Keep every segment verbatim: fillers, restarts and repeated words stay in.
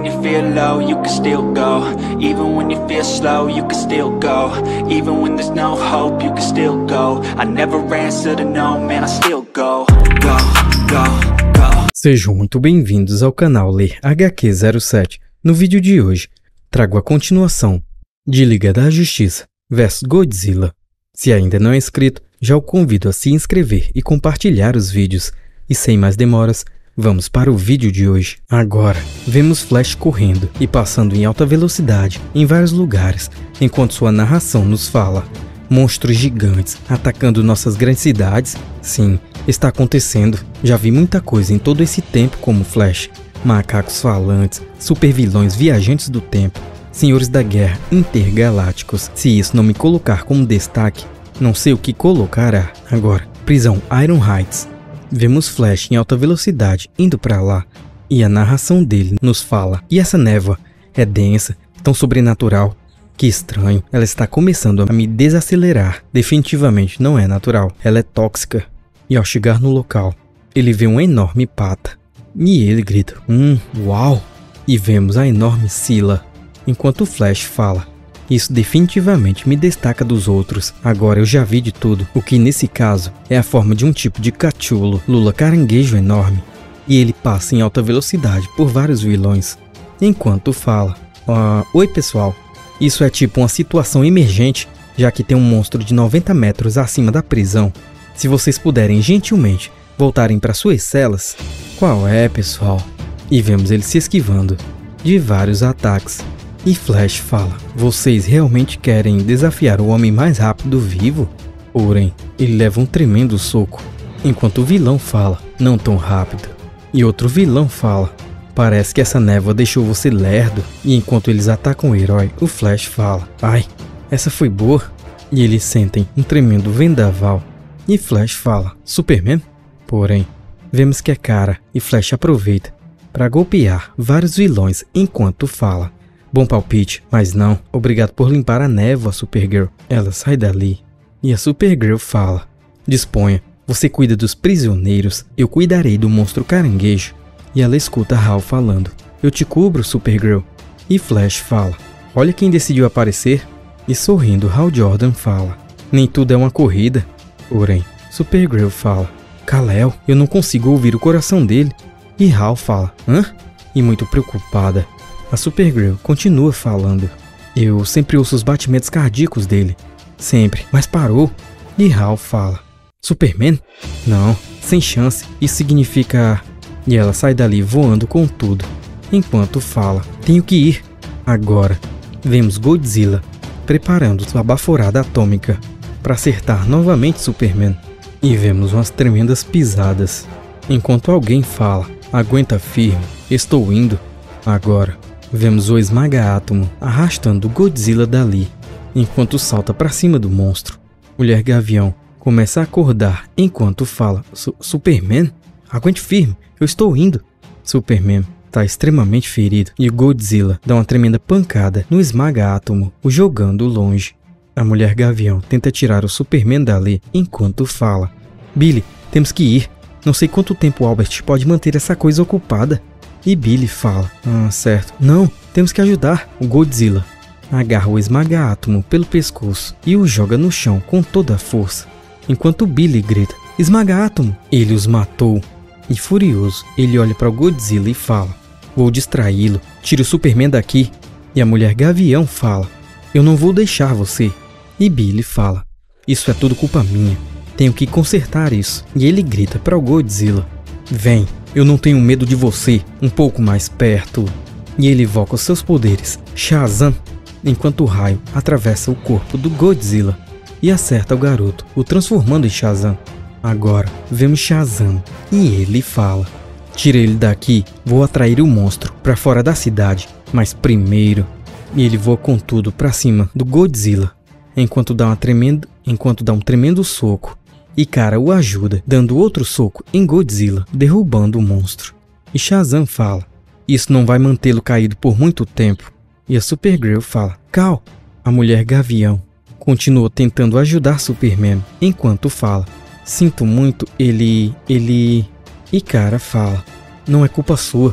when you feel low, you can still go. Even when you feel slow, you can still go. Even when there's no hope, you can still go. I never answer to no, man, I still go. Go, go, go. Sejam muito bem-vindos ao canal Ler H Q zero sete. No vídeo de hoje, trago a continuação de Liga da Justiça versus Godzilla. Se ainda não é inscrito, já o convido a se inscrever e compartilhar os vídeos. E sem mais demoras, vamos para o vídeo de hoje. Agora, vemos Flash correndo e passando em alta velocidade em vários lugares, enquanto sua narração nos fala: monstros gigantes atacando nossas grandes cidades? Sim, está acontecendo. Já vi muita coisa em todo esse tempo como Flash. Macacos falantes, supervilões viajantes do tempo, senhores da guerra intergalácticos. Se isso não me colocar como destaque, não sei o que colocará. Agora, prisão Iron Heights. Vemos Flash em alta velocidade indo para lá, e a narração dele nos fala: e essa névoa é densa, tão sobrenatural. Que estranho, ela está começando a me desacelerar. Definitivamente não é natural, ela é tóxica. E ao chegar no local, ele vê uma enorme pata. E ele grita: Hum, uau! E vemos a enorme Scylla. Enquanto o Flash fala: isso definitivamente me destaca dos outros. Agora eu já vi de tudo. O que nesse caso é a forma de um tipo de cachulo, lula caranguejo enorme. E ele passa em alta velocidade por vários vilões. Enquanto fala: ah, oi pessoal, isso é tipo uma situação emergente, já que tem um monstro de noventa metros acima da prisão. Se vocês puderem gentilmente voltarem para suas celas. Qual é, pessoal? E vemos ele se esquivando de vários ataques. E Flash fala: vocês realmente querem desafiar o homem mais rápido vivo? Porém, ele leva um tremendo soco, enquanto o vilão fala: não tão rápido. E outro vilão fala: parece que essa névoa deixou você lerdo. E enquanto eles atacam o herói, o Flash fala: ai, essa foi boa. E eles sentem um tremendo vendaval. E Flash fala: Superman? Porém, vemos que é Kara, e Flash aproveita para golpear vários vilões enquanto fala: bom palpite, mas não. Obrigado por limpar a névoa, Supergirl. Ela sai dali. E a Supergirl fala: disponha, você cuida dos prisioneiros, eu cuidarei do monstro caranguejo. E ela escuta Hal falando: eu te cubro, Supergirl. E Flash fala: olha quem decidiu aparecer. E sorrindo, Hal Jordan fala: nem tudo é uma corrida. Porém, Supergirl fala: Kal-El, eu não consigo ouvir o coração dele. E Hal fala: hã? E muito preocupada, a Supergirl continua falando: eu sempre ouço os batimentos cardíacos dele. Sempre, mas parou. E Hal fala: Superman? Não, sem chance, isso significa... E ela sai dali voando com tudo, enquanto fala: tenho que ir. Agora, vemos Godzilla preparando sua baforada atômica para acertar novamente Superman. E vemos umas tremendas pisadas, enquanto alguém fala: aguenta firme, estou indo. Agora, vemos o Esmaga-Átomo arrastando Godzilla dali, enquanto salta para cima do monstro. Mulher Gavião começa a acordar enquanto fala: Superman? Aguente firme, eu estou indo. Superman está extremamente ferido e o Godzilla dá uma tremenda pancada no Esmaga-Átomo, o jogando longe. A Mulher Gavião tenta tirar o Superman dali enquanto fala: Billy, temos que ir. Não sei quanto tempo Albert pode manter essa coisa ocupada. E Billy fala: ah, certo. Não, temos que ajudar. O Godzilla agarra o Esmaga-Átomo pelo pescoço e o joga no chão com toda a força, enquanto Billy grita: Esmaga-Átomo! Ele os matou. E furioso, ele olha para o Godzilla e fala: vou distraí-lo, tire o Superman daqui. E a Mulher Gavião fala: eu não vou deixar você. E Billy fala: isso é tudo culpa minha, tenho que consertar isso. E ele grita para o Godzilla: vem, eu não tenho medo de você, um pouco mais perto. E ele invoca os seus poderes, Shazam, enquanto o raio atravessa o corpo do Godzilla e acerta o garoto, o transformando em Shazam. Agora, vemos Shazam e ele fala: tira ele daqui, vou atrair o monstro para fora da cidade, mas primeiro... E ele voa com tudo para cima do Godzilla, enquanto dá, uma tremendo, enquanto dá um tremendo soco. E Kara o ajuda, dando outro soco em Godzilla, derrubando o monstro. E Shazam fala: isso não vai mantê-lo caído por muito tempo. E a Supergirl fala: Kal. A Mulher Gavião continua tentando ajudar Superman, enquanto fala: sinto muito, ele... ele... E Kara fala: não é culpa sua.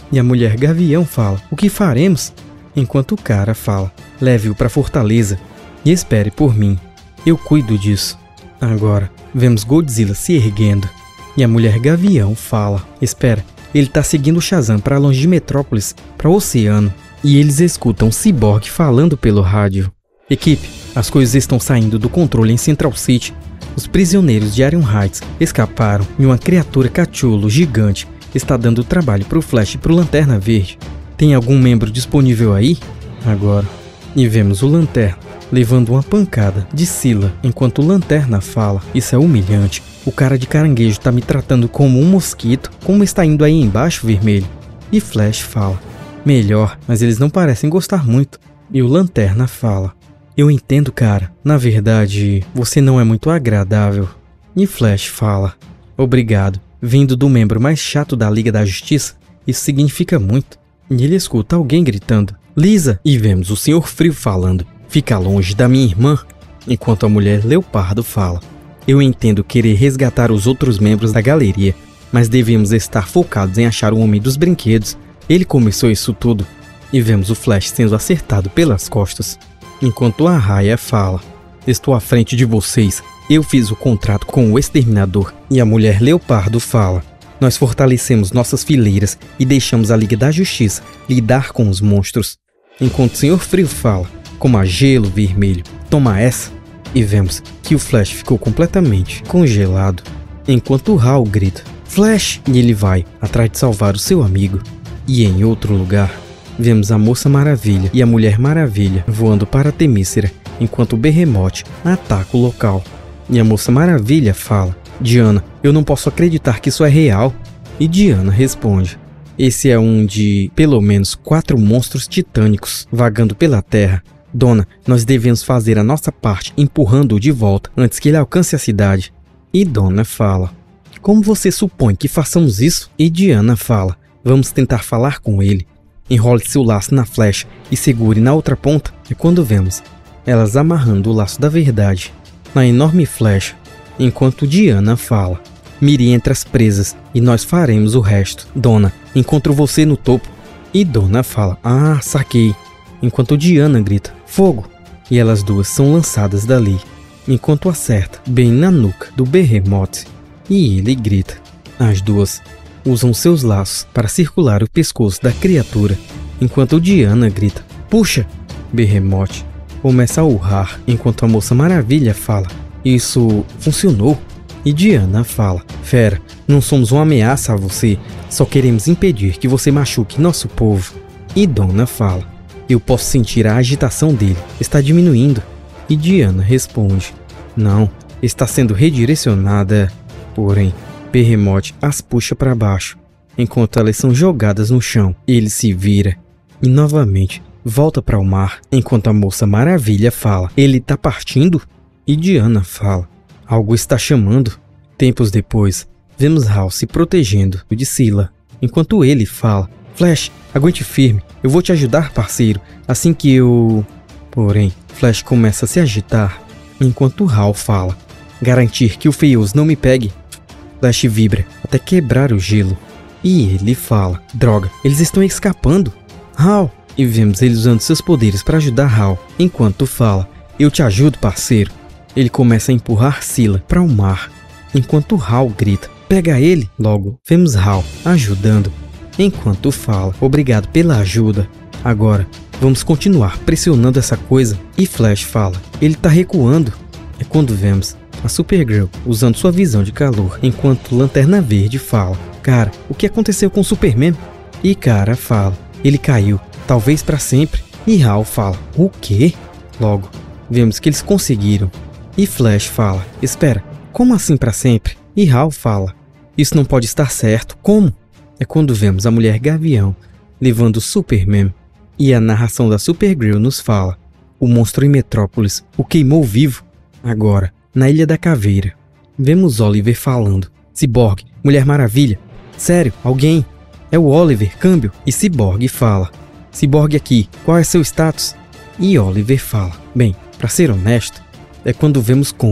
E a mulher Gavião fala, o que faremos? Enquanto o cara fala, leve-o para a fortaleza e espere por mim. Eu cuido disso. Agora, vemos Godzilla se erguendo. E a mulher Gavião fala, espera, ele tá seguindo o Shazam para longe de Metrópolis, para o oceano. E eles escutam Cyborg falando pelo rádio. Equipe, as coisas estão saindo do controle em Central City. Os prisioneiros de Iron Heights escaparam e uma criatura cachulo gigante está dando trabalho pro Flash e pro Lanterna Verde. Tem algum membro disponível aí? Agora. E vemos o Lanterna levando uma pancada de Sila enquanto o Lanterna fala. Isso é humilhante. O cara de caranguejo tá me tratando como um mosquito. Como está indo aí embaixo, Vermelho? E Flash fala. Melhor, mas eles não parecem gostar muito. E o Lanterna fala. Eu entendo, cara. Na verdade, você não é muito agradável. E Flash fala. Obrigado. Vindo do membro mais chato da Liga da Justiça, isso significa muito. E ele escuta alguém gritando. Lisa! E vemos o senhor Frio falando. Fica longe da minha irmã. Enquanto a mulher Leopardo fala. Eu entendo querer resgatar os outros membros da galeria, mas devemos estar focados em achar o homem dos brinquedos. Ele começou isso tudo. E vemos o Flash sendo acertado pelas costas. Enquanto a Raya fala. Estou à frente de vocês. Eu fiz o contrato com o Exterminador. E a mulher Leopardo fala. Nós fortalecemos nossas fileiras e deixamos a Liga da Justiça lidar com os monstros. Enquanto o senhor Frio fala. Como a Gelo Vermelho. Toma essa. E vemos que o Flash ficou completamente congelado. Enquanto o Hal grita. Flash! E ele vai atrás de salvar o seu amigo. E em outro lugar, vemos a Moça Maravilha e a Mulher Maravilha voando para Temícera, enquanto o Behemoth ataca o local. E a Moça Maravilha fala, Diana, eu não posso acreditar que isso é real. E Diana responde, esse é um de, pelo menos, quatro monstros titânicos vagando pela Terra. Dona, nós devemos fazer a nossa parte empurrando-o de volta antes que ele alcance a cidade. E Dona fala, como você supõe que façamos isso? E Diana fala, vamos tentar falar com ele. Enrole seu laço na flecha e segure na outra ponta. E quando vemos elas amarrando o laço da verdade na enorme flecha, enquanto Diana fala, mire entre as presas e nós faremos o resto. Dona, encontro você no topo. E Dona fala, ah, saquei. Enquanto Diana grita, fogo. E elas duas são lançadas dali, enquanto acerta bem na nuca do Behemoth. E ele grita. As duas usam seus laços para circular o pescoço da criatura, enquanto Diana grita, puxa! Behemoth começa a urrar, enquanto a Moça Maravilha fala, isso funcionou. E Diana fala, fera, não somos uma ameaça a você, só queremos impedir que você machuque nosso povo. E Dona fala, eu posso sentir a agitação dele, está diminuindo. E Diana responde, não, está sendo redirecionada. Porém, Behemoth as puxa para baixo, enquanto elas são jogadas no chão. Ele se vira e novamente volta para o mar, enquanto a Moça Maravilha fala, ele tá partindo? E Diana fala, algo está chamando. Tempos depois, vemos Hal se protegendo de Sila, enquanto ele fala, Flash, aguente firme, eu vou te ajudar, parceiro, assim que eu... Porém, Flash começa a se agitar, enquanto Hal fala, garantir que o feioso não me pegue. Flash vibra até quebrar o gelo. E ele fala, droga, eles estão escapando. Hal! E vemos ele usando seus poderes para ajudar Hal, enquanto fala, eu te ajudo, parceiro. Ele começa a empurrar Sila para o mar, enquanto Hal grita, pega ele. Logo, vemos Hal ajudando, enquanto fala, obrigado pela ajuda. Agora, vamos continuar pressionando essa coisa. E Flash fala, ele tá recuando. É quando vemos a Supergirl usando sua visão de calor, enquanto Lanterna Verde fala, cara, o que aconteceu com o Superman? E cara fala, ele caiu, talvez para sempre. E Hal fala, o quê? Logo, vemos que eles conseguiram. E Flash fala, espera, como assim para sempre? E Hal fala, isso não pode estar certo, como? É quando vemos a Mulher Gavião levando o Superman. E a narração da Supergirl nos fala, o monstro em Metrópolis o queimou vivo. Agora, na Ilha da Caveira, vemos Oliver falando, Cyborg, Mulher Maravilha, sério, alguém? É o Oliver, câmbio. E Cyborg fala, Cyborg aqui, qual é seu status? E Oliver fala, bem, pra ser honesto, é quando vemos Kong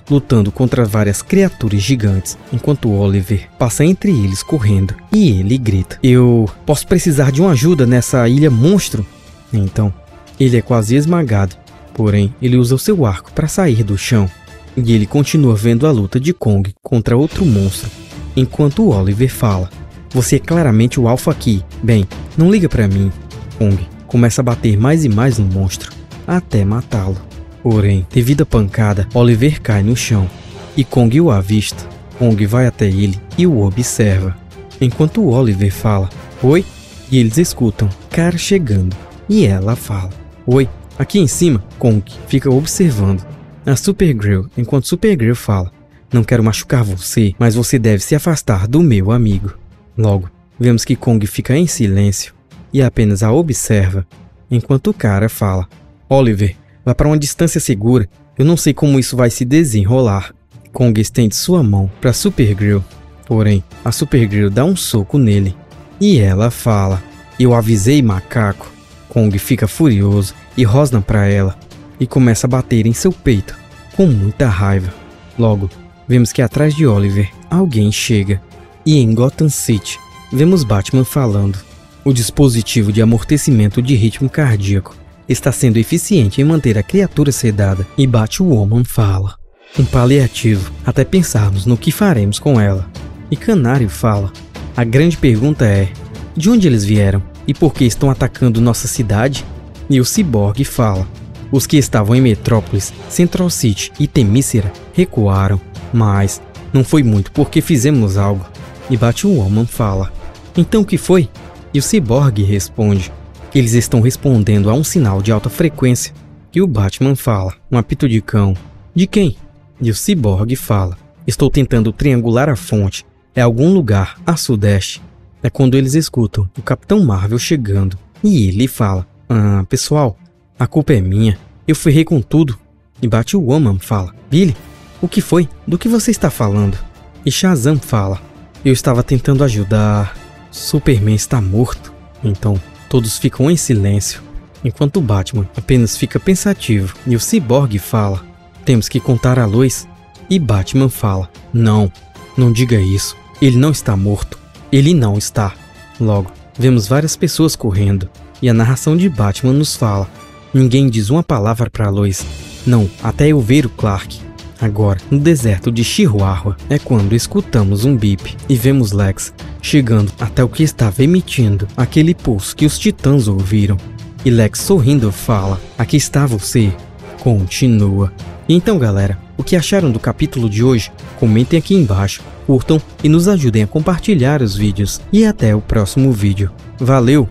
lutando contra várias criaturas gigantes, enquanto Oliver passa entre eles correndo e ele grita: "Eu posso precisar de uma ajuda nessa ilha monstro?" Então, ele é quase esmagado, porém ele usa o seu arco para sair do chão e ele continua vendo a luta de Kong contra outro monstro, enquanto Oliver fala: "Você é claramente o alfa aqui, bem, não liga para mim." Kong começa a bater mais e mais no monstro, até matá-lo. Porém, devido à pancada, Oliver cai no chão e Kong o avista. Kong vai até ele e o observa, enquanto Oliver fala: "Oi?" E eles escutam Cara chegando e ela fala: "Oi, aqui em cima." Kong fica observando a Supergirl, enquanto Supergirl fala: "Não quero machucar você, mas você deve se afastar do meu amigo." Logo, vemos que Kong fica em silêncio e apenas a observa, enquanto o cara fala: "Oliver, vá para uma distância segura, eu não sei como isso vai se desenrolar." Kong estende sua mão para Supergirl, porém a Supergirl dá um soco nele e ela fala: "Eu avisei, macaco." Kong fica furioso e rosna para ela e começa a bater em seu peito com muita raiva. Logo, vemos que atrás de Oliver alguém chega e em Gotham City vemos Batman falando: "O dispositivo de amortecimento de ritmo cardíaco está sendo eficiente em manter a criatura sedada." E Batwoman fala: "Um paliativo até pensarmos no que faremos com ela." E Canário fala: "A grande pergunta é, de onde eles vieram e por que estão atacando nossa cidade?" E o Cyborg fala: "Os que estavam em Metrópolis, Central City e Temícera recuaram, mas não foi muito porque fizemos algo." E Batwoman fala: "Então o que foi?" E o Cyborg responde: "Eles estão respondendo a um sinal de alta frequência." E o Batman fala: "Um apito de cão." "De quem?" E o Cyborg fala: "Estou tentando triangular a fonte. É algum lugar a sudeste." É quando eles escutam o Capitão Marvel chegando e ele fala: "Ah, pessoal, a culpa é minha. Eu ferrei com tudo." E Batwoman fala: "Billy, o que foi? Do que você está falando?" E Shazam fala: "Eu estava tentando ajudar. Superman está morto." Então, todos ficam em silêncio, enquanto o Batman apenas fica pensativo. E o Cyborg fala: "Temos que contar a luz." E Batman fala: "Não, não diga isso. Ele não está morto. Ele não está." Logo, vemos várias pessoas correndo, e a narração de Batman nos fala: "Ninguém diz uma palavra para a luz. Não, até eu ver o Clark." Agora, no deserto de Chihuahua, é quando escutamos um bip e vemos Lex chegando até o que estava emitindo aquele pulso que os titãs ouviram. E Lex sorrindo fala: "Aqui está você." Continua. Então galera, o que acharam do capítulo de hoje? Comentem aqui embaixo, curtam e nos ajudem a compartilhar os vídeos. E até o próximo vídeo. Valeu!